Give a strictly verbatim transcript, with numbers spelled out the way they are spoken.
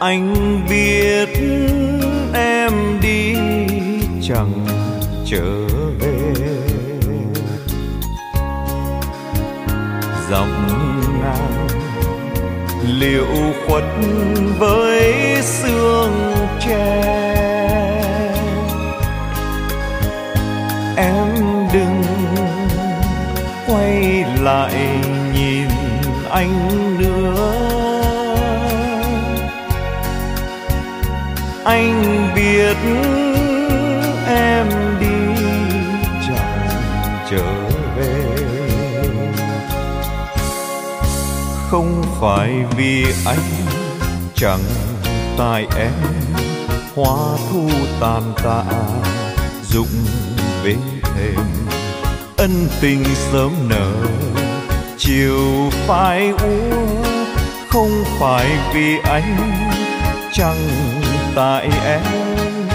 Anh biết em đi chẳng trở về, dòng ngang liệu khuất với sương tre. Em đừng quay lại nhìn anh nữa, anh biết em đi chẳng trở về. Không phải vì anh, chẳng tại em, hoa thu tàn tạ rụng bên thềm. Ân tình sớm nở chiều phai úa, không phải vì anh, chẳng tại em.